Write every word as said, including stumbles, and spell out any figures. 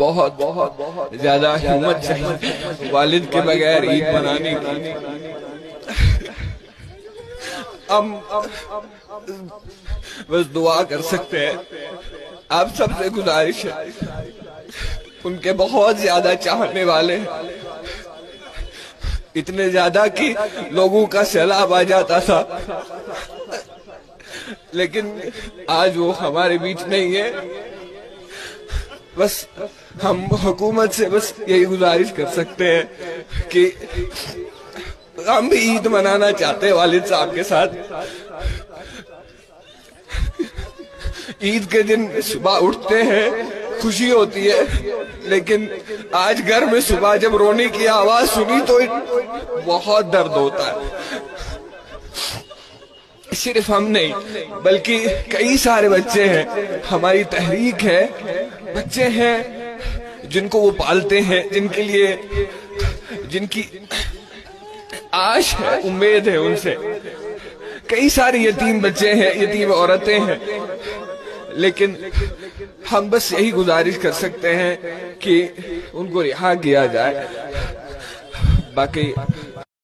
بہت بہت زیادہ ہمت چاہیے والد کے بغیر عید منانے کی۔ ہم بس دعا کر سکتے ہیں، آپ سب سے گزارش ہے، ان کے بہت زیادہ چاہنے والے ہیں، اتنے زیادہ کہ لوگوں کا سیلاب آ جاتا تھا، لیکن آج وہ ہمارے بیچ نہیں ہے۔ بس ہم حکومت سے بس یہی گزارش کر سکتے ہیں کہ ہم بھی عید منانا چاہتے ہیں والد صاحب کے ساتھ۔ عید کے دن صبح اٹھتے ہیں، خوشی ہوتی ہے، لیکن آج گھر میں صبح جب رونے کی آواز سنی تو بہت درد ہوتا ہے۔ صرف ہم نہیں بلکہ کئی سارے بچے ہیں، ہماری تحریک ہے، بچے ہیں جن کو وہ پالتے ہیں، جن کے لیے جن کی آش ہے، امید ہے ان سے۔ کئی سارے یتیم بچے ہیں، یتیم عورتیں ہیں، لیکن ہم بس یہی گزارش کر سکتے ہیں کہ ان کو رہا کیا جائے۔ باقی